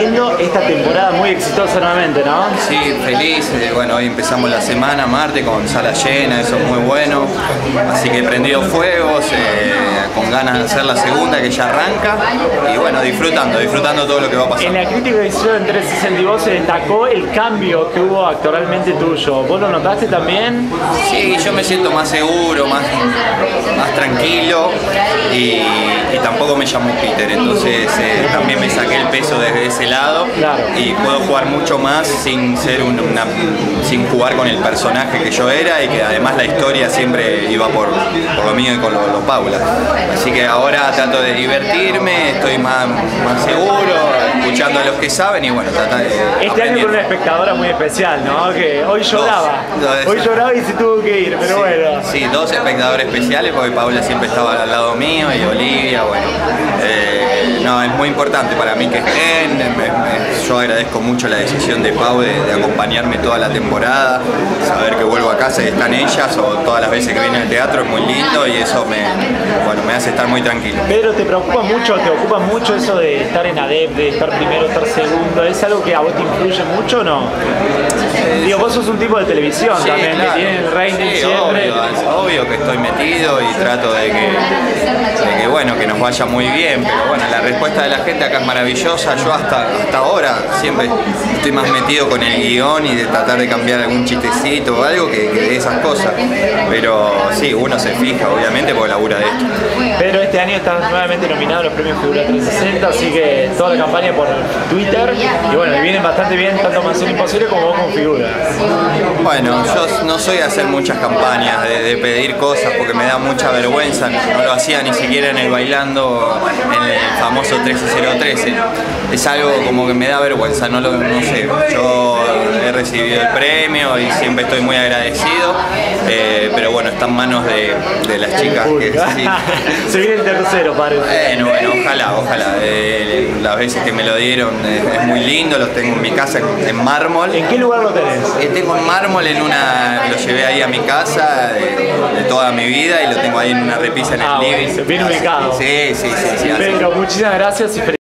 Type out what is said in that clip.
viviendo esta temporada muy exitosa nuevamente, ¿no? Sí, feliz. Bueno, hoy empezamos la semana, martes, con sala llena, eso es muy bueno. Así que he prendido fuegos, con ganas de hacer la segunda que ya arranca. Y bueno, disfrutando todo lo que va a pasar. En la crítica que hicieron en 362 se destacó el cambio que hubo actoralmente tuyo. ¿Vos lo notaste también? Sí, yo me siento más seguro, más tranquilo y tampoco me llamo Peter, entonces también me saqué el peso desde ese lado. Claro. Y puedo jugar mucho más sin jugar con el personaje que yo era, y que además la historia siempre iba por lo mío y con lo Paula. Así que ahora trato de divertirme, estoy más seguro, escuchando a los que saben y bueno, tratar de Este año con una espectadora muy especial, ¿no? Que hoy lloraba. Hoy lloraba y se tuvo que ir, pero sí, bueno. Sí, dos espectadores especiales porque Paula siempre estaba al lado mío y Olivia, bueno. No, es muy importante para mí que estén. Yo agradezco mucho la decisión de Pau de acompañarme toda la temporada, saber que vuelvo a casa y están ellas, o todas las veces que viene al teatro, es muy lindo y eso me hace estar muy tranquilo. Pedro, ¿te preocupa mucho, te ocupa mucho eso de estar en ADEP, de estar primero, estar segundo? ¿Es algo que a vos te influye mucho o no? Digo, vos sos un tipo de televisión Sí, también, claro. que tiene el rating Sí, siempre. obvio que estoy metido y trato de que bueno, que nos vaya muy bien, pero bueno, la respuesta de la gente acá es maravillosa. Yo hasta ahora siempre estoy más metido con el guión y de tratar de cambiar algún chistecito o algo que de esas cosas, pero sí, uno se fija obviamente porque labura de esto. Pedro, este año estás nuevamente nominado a los premios Figura 360, así que toda la campaña por Twitter, y bueno, le vienen bastante bien tanto Mansión Imposible como vos con Figura. Bueno, yo no soy de hacer muchas campañas, de pedir cosas, porque me da mucha vergüenza. No lo hacía ni siquiera en el Bailando, en el famoso 13013. Es algo como que me da vergüenza, no sé. Yo he recibido el premio y siempre estoy muy agradecido, pero bueno, está en manos de las chicas que sí. Se viene el tercero, parece. Bueno, ojalá. Las veces que me lo dieron es muy lindo, los tengo en mi casa en mármol. ¿En qué lugar lo tenés? Tengo en mármol lo llevé ahí a mi casa de toda mi vida y lo tengo ahí en una repisa en el living. Bien ubicado. Sí. Pedro, muchísimas gracias y